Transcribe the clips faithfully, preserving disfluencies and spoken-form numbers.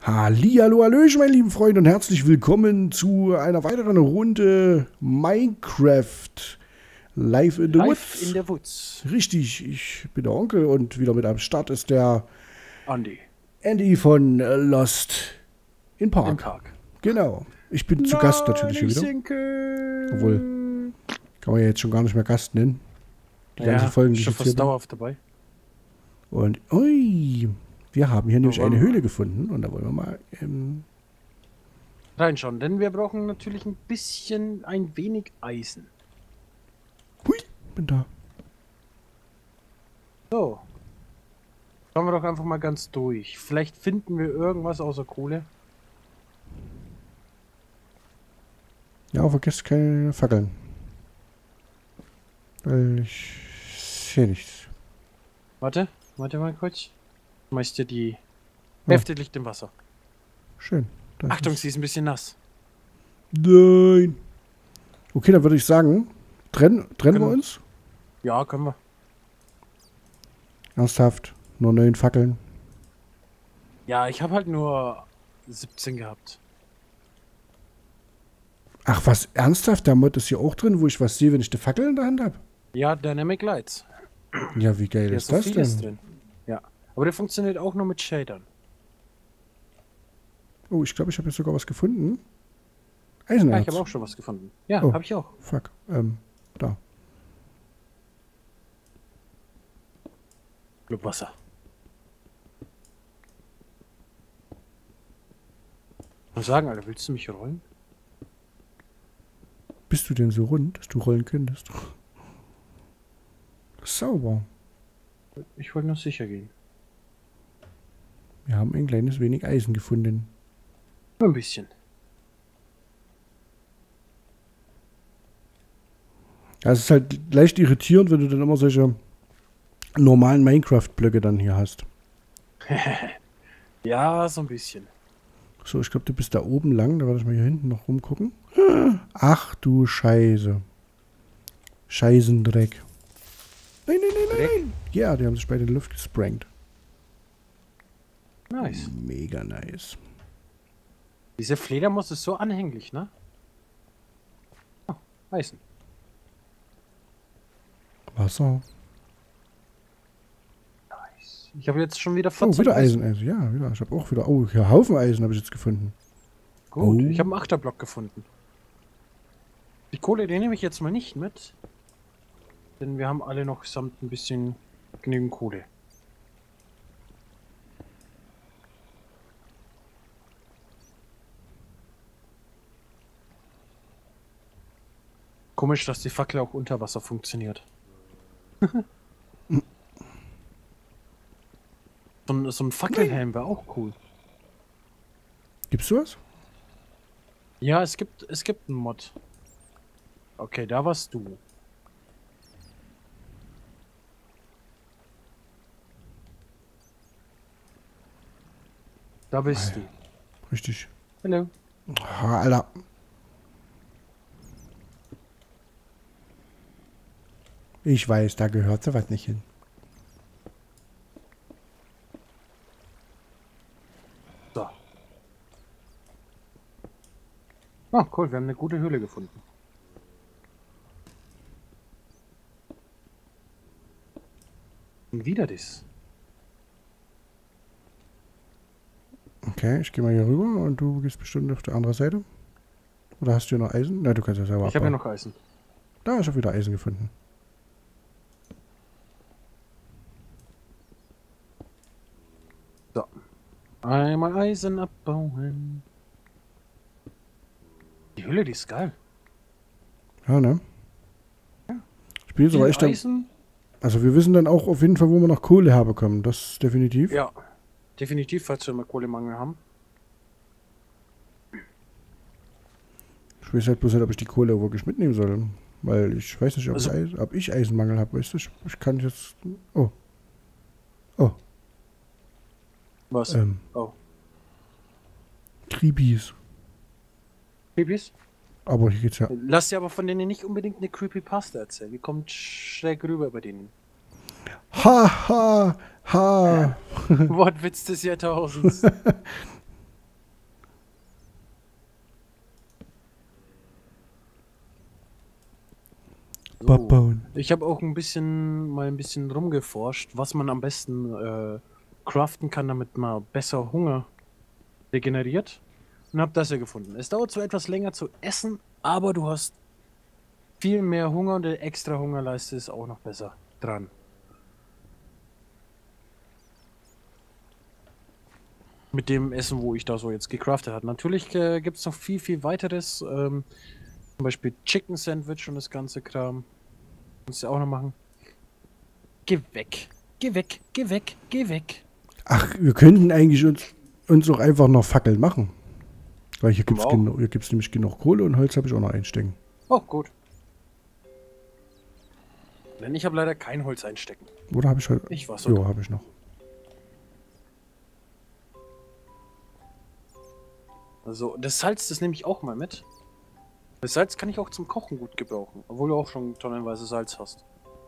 Hallihallo, hallöchen, meine lieben Freunde, und herzlich willkommen zu einer weiteren Runde Minecraft Live in the Live Woods. in the Woods. Richtig, ich bin der Onkel und wieder mit am Start ist der Andy. Andy von äh, Lost in Park. Im Park. Genau. Ich bin zu Gast natürlich hier wieder. Sinke. Obwohl, kann man ja jetzt schon gar nicht mehr Gast nennen. Die Ja, ganzen Folgen, die schon ich jetzt hier fast bin. dauerhaft dabei. Und, ui, wir haben hier nämlich wollen eine wir Höhle gefunden und da wollen wir mal ähm, Reinschauen, denn wir brauchen natürlich ein bisschen, ein wenig Eisen. hui, bin da. So. Schauen wir doch einfach mal ganz durch. Vielleicht finden wir irgendwas außer Kohle. Ja, vergesst keine Fackeln. Weil ich sehe nichts. Warte, warte mal kurz. Schmeiß dir die Ja. Hälfte liegt im Wasser. Schön. Das Achtung, ist- sie ist ein bisschen nass. Nein. Okay, dann würde ich sagen, trennen, trennen wir Können- uns. Ja, können wir. Ernsthaft. Nur neun Fackeln. Ja, ich habe halt nur siebzehn gehabt. Ach, was? Ernsthaft? Der Mod ist hier auch drin, wo ich was sehe, wenn ich die Fackel in der Hand habe? Ja, Dynamic Lights. Ja, wie geil Hier ist ist so das vieles denn? drin. Ja. Aber der funktioniert auch nur mit Shadern. Oh, ich glaube, ich habe jetzt sogar was gefunden. Ja, Eisenerz. ich habe auch schon was gefunden. Ja, Oh. habe ich auch. Fuck. Ähm, da. Glück Wasser. Ich muss sagen, Alter, willst du mich rollen? Bist du denn so rund, dass du rollen könntest? Sauber. Ich wollte nur sicher gehen. Wir haben ein kleines wenig Eisen gefunden. Nur ein bisschen. Ja, es ist halt leicht irritierend, wenn du dann immer solche normalen Minecraft-Blöcke dann hier hast. Ja, so ein bisschen. So, ich glaube, du bist da oben lang. Da werde ich mal hier hinten noch rumgucken. Ach du Scheiße. Scheißendreck. Nein, nein, nein, nein, Dreck? nein. Ja, die haben sich beide in die Luft gesprengt. Nice. Mega nice. Diese Fledermaus ist so anhänglich, ne? Oh, Eisen. Wasser. Nice. Ich habe jetzt schon wieder Oh, vierzig wieder Eisen. Eisen. Ja, wieder. Ich habe auch wieder. Oh, hier Haufen Eisen habe ich jetzt gefunden. Gut, Oh. ich habe einen Achterblock gefunden. Die Kohle, die nehme ich jetzt mal nicht mit. Denn wir haben alle noch samt ein bisschen genügend Kohle. Komisch, dass die Fackel auch unter Wasser funktioniert. so, ein, so ein Fackelhelm wäre auch cool. Gibt's sowas? Ja, es gibt, es gibt einen Mod. Okay, da warst du. Da bist Ah, ja. du. Richtig. Hallo. Ah, Alter. Ich weiß, da gehört sowas nicht hin. So. Oh, cool, wir haben eine gute Höhle gefunden. Und wieder das. Okay, ich gehe mal hier rüber und du gehst bestimmt auf der anderen Seite. Oder hast du hier noch Eisen? Na, du kannst ja selber Ich habe ja abbauen. noch Eisen. Da ist auch wieder Eisen gefunden. So. Einmal Eisen abbauen. Die Höhle, die ist geil. Ja, ne? Ich bin jetzt aber Viel echt am, Eisen? Also wir wissen dann auch auf jeden Fall, wo wir noch Kohle herbekommen. Das definitiv. Ja. Definitiv, falls wir mal Kohlemangel haben. Ich weiß halt bloß nicht, ob ich die Kohle wirklich mitnehmen soll. Weil ich weiß nicht, ob, Also- ich, Eis, ob ich Eisenmangel habe. Weißt du, ich, ich kann jetzt... Oh. Oh. Was? Ähm. Oh. Creepies. Creepies? Aber hier geht's ja... Lass dir aber von denen nicht unbedingt eine Creepypasta erzählen. Die kommt schräg rüber bei denen. Ha, ha, ha. Wortwitz des Jahrtausends. So. Bauen. Ich habe auch ein bisschen mal ein bisschen rumgeforscht, was man am besten äh, craften kann, damit man besser Hunger regeneriert. Und habe das ja gefunden. Es dauert zwar etwas länger zu essen, aber du hast viel mehr Hunger und der extra Hungerleiste ist auch noch besser dran. Mit dem Essen, wo ich da so jetzt gecraftet habe. Natürlich äh, gibt es noch viel, viel weiteres. Ähm, zum Beispiel Chicken Sandwich und das ganze Kram. Kannst du auch noch machen. Geh weg. Geh weg. Geh weg. Geh weg. Ach, wir könnten eigentlich uns, uns auch einfach noch Fackeln machen. Weil hier gibt es Wow. hier gibt's nämlich genug Kohle und Holz habe ich auch noch einstecken. Oh, gut. Denn ich habe leider kein Holz einstecken. Oder habe ich heute? Ich war Ja, so. habe ich noch. Also, das Salz, das nehme ich auch mal mit. Das Salz kann ich auch zum Kochen gut gebrauchen. Obwohl du auch schon tonnenweise Salz hast.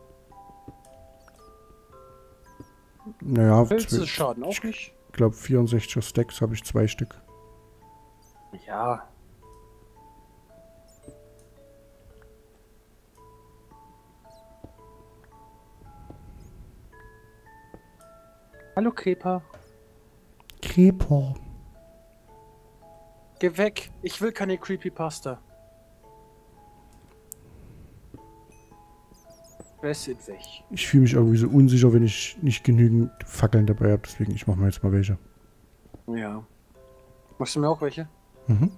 Naja, Pilze ich schaden auch nicht. glaube vierundsechzig Stacks habe ich zwei Stück. Ja. Hallo Creeper. Creeper. Geh weg. Ich will keine Creepypasta. Fress it weg. Ich fühle mich irgendwie so unsicher, wenn ich nicht genügend Fackeln dabei habe. Deswegen, ich mache mir jetzt mal welche. Ja. Machst du mir auch welche? Mhm.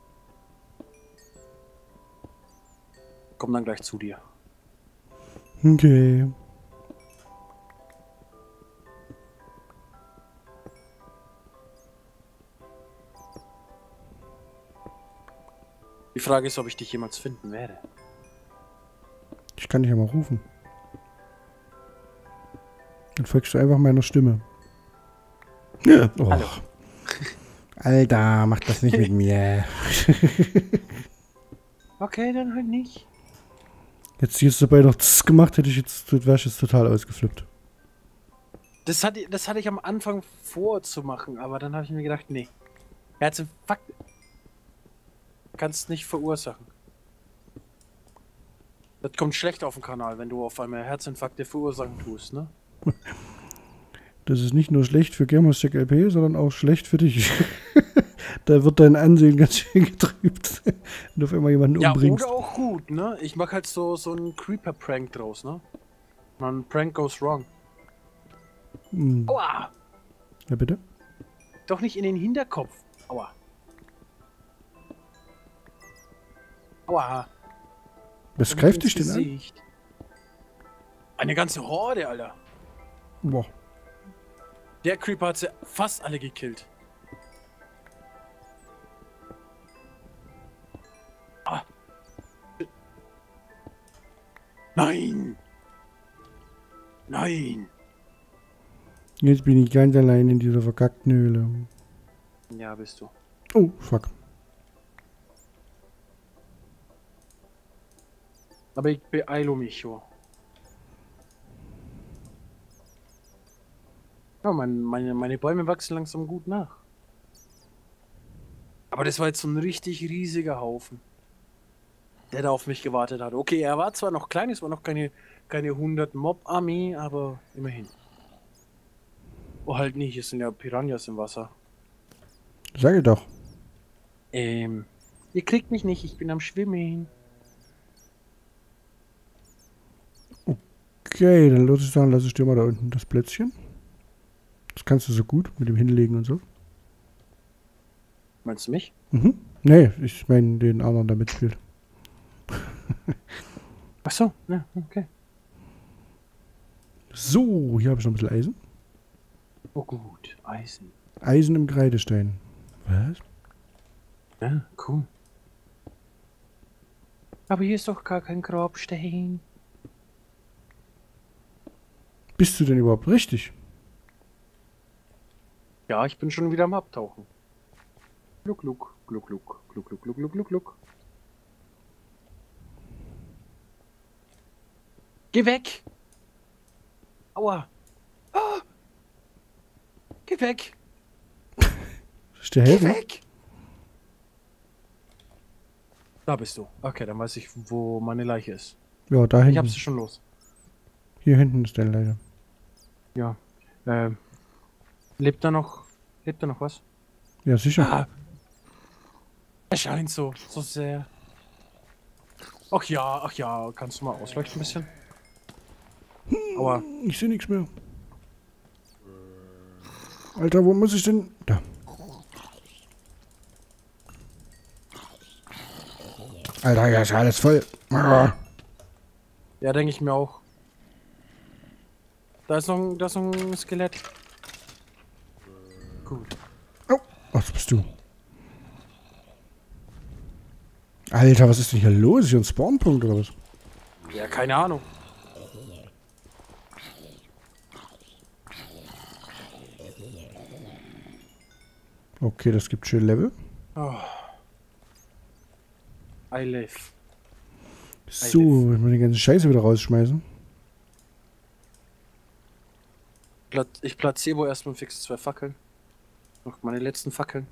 Komm dann gleich zu dir. Okay. Die Frage ist, ob ich dich jemals finden werde. Ich kann dich ja mal rufen. Dann folgst du einfach meiner Stimme. Ja. Oh. Hallo. Alter, mach das nicht mit mir. Okay, dann halt nicht. Jetzt jetzt dabei noch das gemacht, hätte ich jetzt, wäre ich jetzt total ausgeflippt. Das hatte, das hatte ich am Anfang vorzumachen, aber dann habe ich mir gedacht, nee. Herzinfarkt kannst nicht verursachen. Das kommt schlecht auf den Kanal, wenn du auf einmal Herzinfarkte verursachen tust, ne? Das ist nicht nur schlecht für Gamerstack L P, sondern auch schlecht für dich. Da wird dein Ansehen ganz schön getrübt, wenn du auf einmal jemanden Ja, umbringst. oder auch gut, ne? Ich mach halt so, so einen Creeper-Prank draus, ne? Man, Prank goes wrong. Hm. Aua! Ja, bitte? Doch nicht in den Hinterkopf. Aua. Aua. Was Damit greift ins dich denn an? Gesicht. Eine ganze Horde, Alter. Boah. Der Creeper hat sie fast alle gekillt. Ah. Nein! Nein! Jetzt bin ich ganz allein in dieser verkackten Höhle. Ja, bist du. Oh, fuck. Aber ich beeile mich schon. Ja, mein, meine, meine Bäume wachsen langsam gut nach. Aber das war jetzt so ein richtig riesiger Haufen, der da auf mich gewartet hat. Okay, er war zwar noch klein, es war noch keine, keine hundert Mob-Armee, aber immerhin. Oh, halt nicht, es sind ja Piranhas im Wasser. Sag ich doch. Ähm, ihr kriegt mich nicht, ich bin am Schwimmen. Okay, dann würde ich sagen, lasse ich dir mal da unten das Plätzchen. Das kannst du so gut mit dem Hinlegen und so. Meinst du mich? Mhm. Nee, ich meine den anderen, der mitspielt. Ach so, ja, okay. So, hier habe ich noch ein bisschen Eisen. Oh gut, Eisen. Eisen im Kreidestein. Was? Ja, cool. Aber hier ist doch gar kein Grabstein. Bist du denn überhaupt richtig? Ja, ich bin schon wieder am Abtauchen. Gluck, gluck, gluck, gluck, gluck, gluck, gluck, gluck, gluck, gluck. Geh weg! Aua! Ah! Geh weg! Soll ich dir Geh helfen? weg! Da bist du. Okay, dann weiß ich, wo meine Leiche ist. Ja, da Ich hinten. hab sie schon los. Hier hinten ist der leider. Ja. Ähm. Lebt da noch. Lebt da noch was? Ja, sicher. Ah. Er scheint so. So sehr. Ach ja, ach ja. Kannst du mal ausleuchten ein bisschen? Aua. Ich sehe nichts mehr. Alter, wo muss ich denn? Da. Alter, ja, ist alles voll. Ah. Ja, denke ich mir auch. Da ist noch ein, da ist noch ein Skelett. Gut. Oh, was bist du? Alter, was ist denn hier los? Ist hier ein Spawnpunkt oder was? Ja, keine Ahnung. Okay, das gibt schön Level. Oh. I live. So, ich muss die ganze Scheiße wieder rausschmeißen. Plat ich platziere wohl erstmal fix zwei Fackeln. Noch meine letzten Fackeln.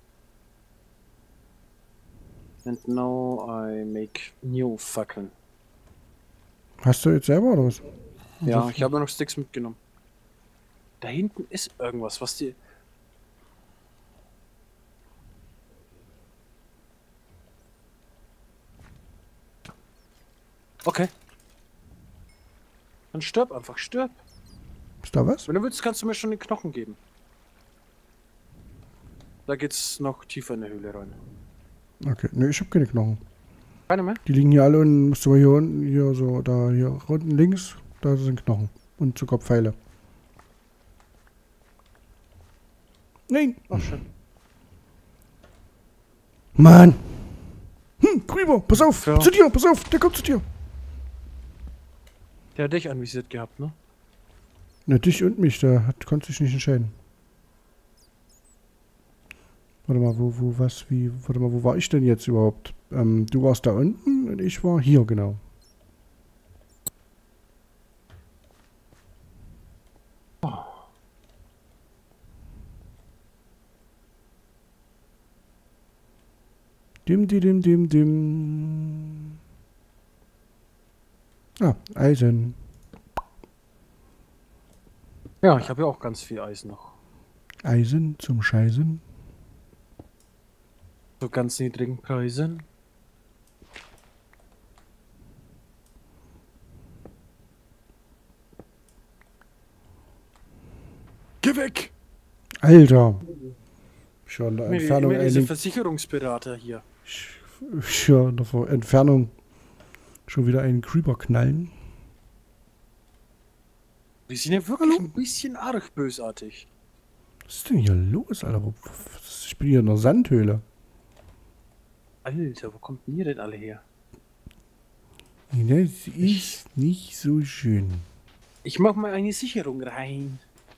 And now I make new Fackeln. Hast du jetzt selber oder was? Ja, Was? ich habe noch Sticks mitgenommen. Da hinten ist irgendwas, was die... Okay. Dann stirb einfach, stirb. Ist da was? Wenn du willst, kannst du mir schon den Knochen geben. Da geht's noch tiefer in der Höhle rein. Okay, ne, ich hab keine Knochen. Keine mehr? Die liegen hier alle unten, musst du mal hier unten, hier so, da, hier unten links, da sind Knochen. Und sogar Pfeile. Nein! Ach, schön. Mann! Hm, Creeper, pass auf! Ja. Zu dir, pass auf, der kommt zu dir! Der hat dich anvisiert gehabt, ne? Ne, dich und mich, der hat, konnte sich nicht entscheiden. Warte mal, wo, wo, was, wie, warte mal, wo war ich denn jetzt überhaupt? Ähm, du warst da unten und ich war hier, genau. Dim, dim, dim, dim, dim. Ah, Eisen. Ja, ich habe ja auch ganz viel Eisen noch. Eisen zum Scheißen. Zu ganz niedrigen Preisen. Geh weg! Alter! Schon in der Mir, Entfernung mir diese ein Versicherungsberater hier. Schon in der Ver- Entfernung schon wieder einen Creeper knallen. Die sind ja wirklich ein bisschen arg bösartig. Was ist denn hier los, Alter? Wo- was- Ich bin hier in der Sandhöhle. Alter, wo kommt denn ihr denn alle her? Das ist nicht so schön. Ich mach mal eine Sicherung rein.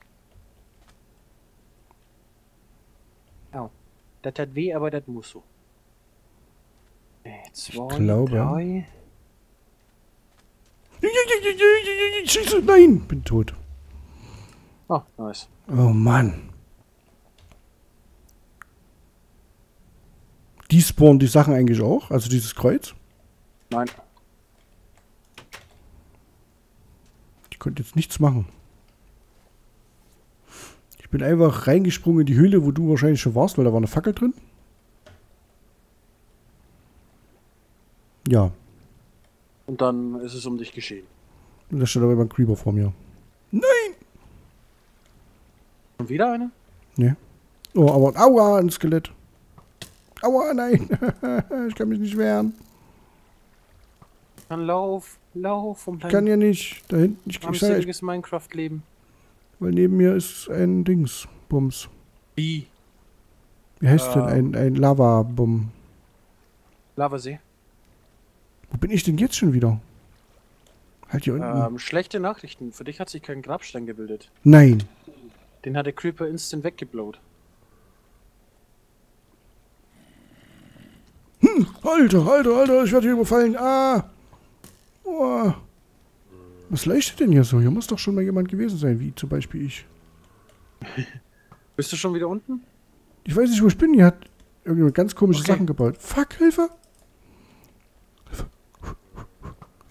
Au. Das hat weh, aber das muss so. Äh, Zwei, glaube- drei. Scheiße, nein! Bin tot. Oh, nice. Oh Mann. Die spawnen die Sachen eigentlich auch? Also dieses Kreuz? Nein. Ich konnte jetzt nichts machen. Ich bin einfach reingesprungen in die Höhle, wo du wahrscheinlich schon warst, weil da war eine Fackel drin. Ja. Und dann ist es um dich geschehen. Und da steht aber immer ein Creeper vor mir. Nein! Und wieder eine? Ne. Oh, aber aua, ein Skelett. Aua, nein. Ich kann mich nicht wehren. Dann lauf, lauf um Ich kann ja nicht. Da hinten, ich, ich sag, ich, armseliges Minecraft-Leben. weil neben mir ist ein Dings. Bums. Wie? Wie heißt denn Ähm. ein, ein Lava-Bum? Lavasee. Wo bin ich denn jetzt schon wieder? Halt hier unten. Ähm, schlechte Nachrichten. Für dich hat sich kein Grabstein gebildet. Nein. Den hat der Creeper instant weggeblowt. Hm, Alter, Alter, Alter, ich werde hier überfallen. Ah. Oh. Was leuchtet denn hier so? Hier muss doch schon mal jemand gewesen sein, wie zum Beispiel ich. Bist du schon wieder unten? Ich weiß nicht, wo ich bin. Hier hat irgendjemand ganz komische Okay. Sachen gebaut. Fuck, Hilfe.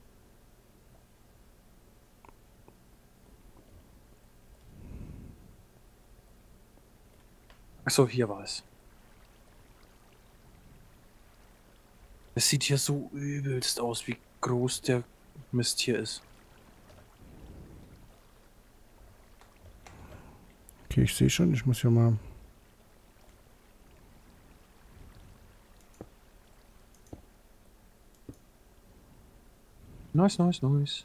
Achso, hier war es. Es sieht hier so übelst aus, wie groß der Mist hier ist. Okay, ich sehe schon, ich muss hier mal... Nice, nice, nice.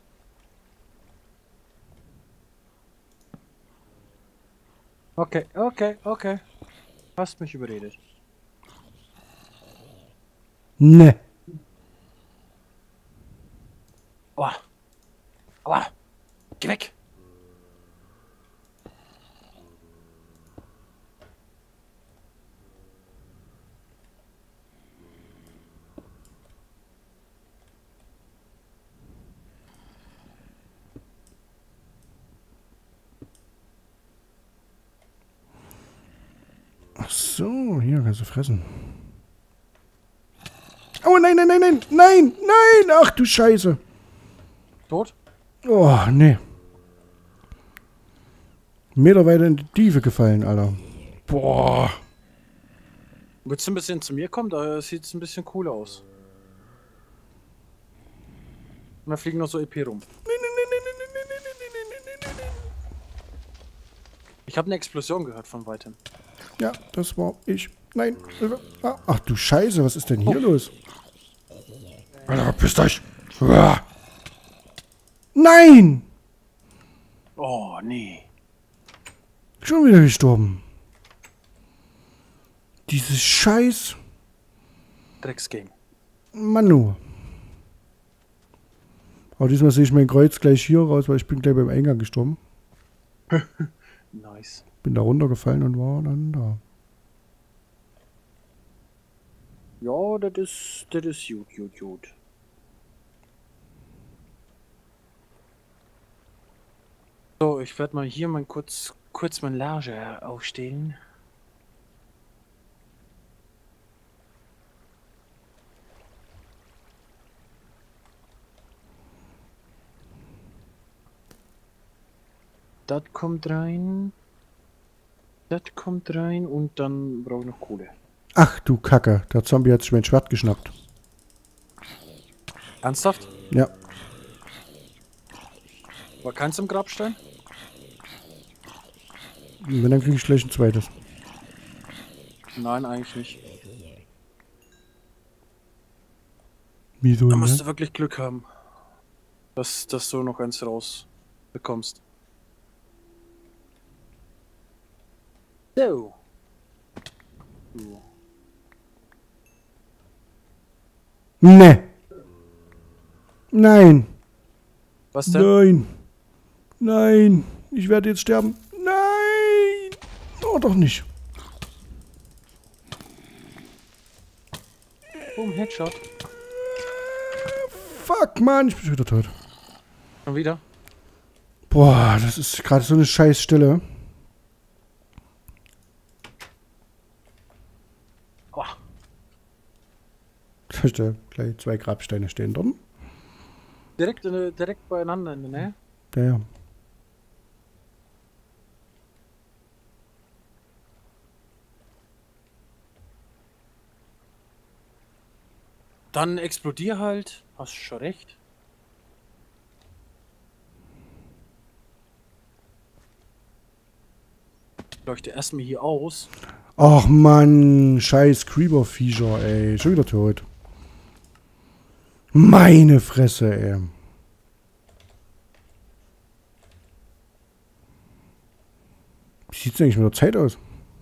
Okay, okay, okay. Hast mich überredet. Ne. Aua. Aua. Geh weg. Ach so, hier kannst du fressen. Oh nein, nein, nein, nein, nein, nein, ach du Scheiße. Tot? Oh, nee. Meter weiter in die Tiefe gefallen, Alter. Boah. Willst du ein bisschen zu mir kommen? Da sieht es ein bisschen cool aus. Und da fliegen noch so E P rum. Ich habe eine Explosion gehört von weitem. Ja, das war ich. Nein. Ah, ach du Scheiße, was ist denn hier oh. los? Alter, pisst euch. Uah. Nein! Oh, nee. Schon wieder gestorben. Dieses Scheiß. Drecksgame. Manu. Aber diesmal sehe ich mein Kreuz gleich hier raus, weil ich bin gleich beim Eingang gestorben. Nice. Bin da runtergefallen und war dann da. Ja, das ist, das ist gut, gut, gut. So, ich werde mal hier mal kurz, kurz mein Lager aufstellen. Das kommt rein. Das kommt rein und dann brauche ich noch Kohle. Ach du Kacke, der Zombie hat sich mein Schwert geschnappt. Ernsthaft? Ja. War keins im Grabstein? Wenn, dann kriege ich gleich ein zweites. Nein, eigentlich nicht. Wieso, Da ne? musst du wirklich Glück haben, dass, dass du noch eins raus bekommst. So. So. Ne. Nein. Was denn? Nein. Nein. Ich werde jetzt sterben. Nein. Oh, doch nicht. Boom, Headshot. Fuck, Mann. Ich bin schon wieder tot. Schon wieder? Boah, das ist gerade so eine scheiß Stille. Da gleich zwei Grabsteine stehen drin. Direkt, äh, direkt beieinander in der Nähe? Ja, ja. Dann explodier halt. Hast schon recht. Leuchte erstmal hier aus. Ach Mann, scheiß Creeper-Viecher, ey. Schon wieder tot. Meine Fresse, ey. Wie sieht's eigentlich mit der Zeit aus?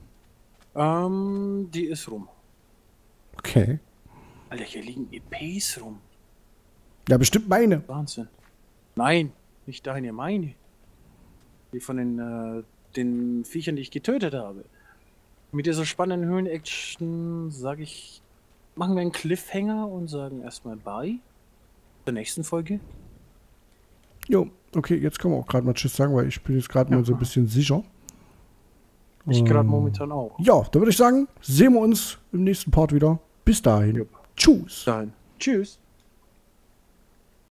Ähm, die ist rum. Okay. Alter, hier liegen E Ps rum. Ja, bestimmt meine. Wahnsinn. Nein, nicht deine, meine. Die von den, äh, den Viechern, die ich getötet habe. Mit dieser spannenden Höhen-Action sage ich, machen wir einen Cliffhanger und sagen erstmal Bye. Zur nächsten Folge. Jo, okay, jetzt können wir auch gerade mal Tschüss sagen, weil ich bin jetzt gerade Ja. mal so ein bisschen sicher. Ich Ähm, gerade momentan auch. Ja, da würde ich sagen, sehen wir uns im nächsten Part wieder. Bis dahin. Jupp. Tschüss. Dahin. Tschüss.